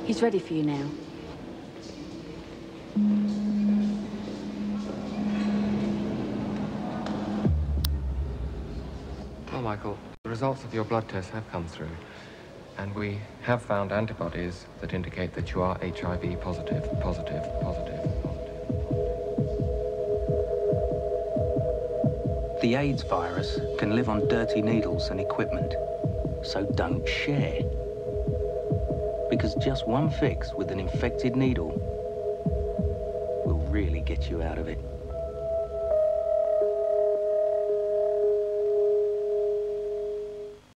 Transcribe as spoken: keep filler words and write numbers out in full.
He's ready for you now. Well, Michael, the results of your blood tests have come through, and we have found antibodies that indicate that you are H I V positive, positive, positive, positive. The AIDS virus can live on dirty needles and equipment, so don't share. Because just one fix with an infected needle will really get you out of it.